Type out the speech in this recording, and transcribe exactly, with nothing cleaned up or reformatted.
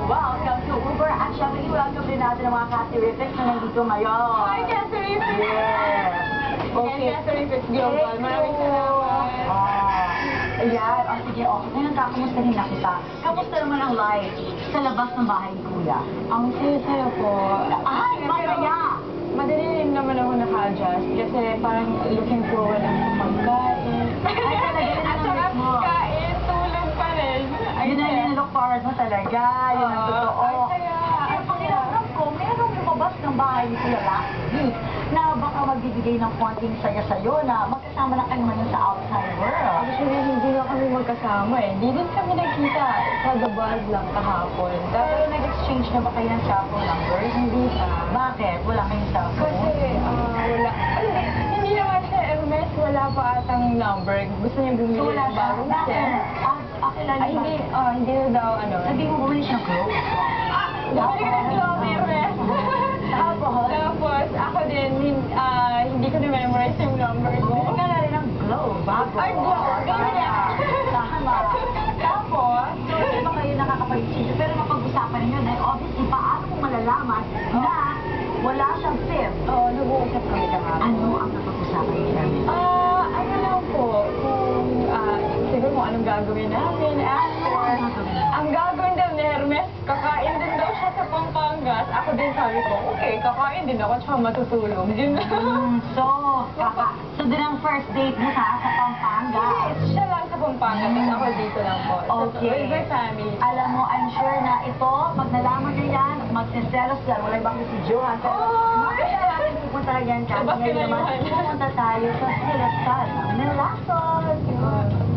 Welcome to Uber. At syempre, welcome din natin ang mga Catherifix na nandito ngayon. Hi, Catherifix! Yes! Okay, Catherifix Global. Maraming salamat. Ah, ayan. O sige, okay. Ngayon, kakamusta rin na kita. Kamusta naman ang life sa labas ng bahay ni Kuya? Ang saya-saya po. Ay, masaya! Madali rin naman ako naka-adjust kasi parang looking forward ako sa pagkain. Ay, talaga yun At ang saka miss mo. kain, tulog pa rin. Yun ang yung-look forward mo talaga. Yun ang Oo. totoo. Ay, kaya, Pero pakiramdam ko, merong lumabas ng bahay ni Kuya last week na baka magbibigay ng konting saya sa'yo na magkasama na kayo ngayon sa outside world. Actually, hindi na kami magkasama eh. Hindi din kami nagkita. Sa The Buzz lang kahapon. Pero Tapos, nag-exchange na ba kayo ng cellphone numbers? hindi pa. Bakit? Wala kayong cellphone? Kasi, ah, wala. Ay, hindi naman siya, Hermes, wala pa atang number. Gusto niya bumili So, wala ng siya. bagong Bakit? set. Ah, akilala Ay, hindi, ah, hindi na daw, ano. Sabi mo bumili siya ng clothes. Bumili ka ng clothes, Hermes. Tapos? Tapos, ako din, hin- ah, hindi ko na-memorize yung numbers. Bumili ka na rin ng globe, bago. Ay, globe. Tama. Tama. Tapos, so, hindi ba kayo nakakapag-exchange? Pero mapag-usapan ninyo dahil obviously, paano mo malalaman na wala siyang SIM? Oo, nag-uusap kami kahapon. Ano ang napag-usapan niyo? Ah, ano lang po, kung, ah, siguro kung anong gagawin namin after. Ang gagawin daw ni Hermes, kakain din daw siya sa Pampangas. Ako din sabi ko, okay, kakain din ako, tsaka matutulog. Yun lang. Mm, so, kaka so din ang first date mo sa sa Pampanga. Siya lang sa Pampangas, tapos ako dito lang po. Okay. With my family. Alam mo, I'm sure na ito, pag nalaman niya yan, magsiselos yan. Wala ibang si Johan. Pero, Oh! makita natin pupunta yan. Kasi Sabak ngayon naman, kinayuhan. pupunta tayo sa Celestal ng Melason. Yun.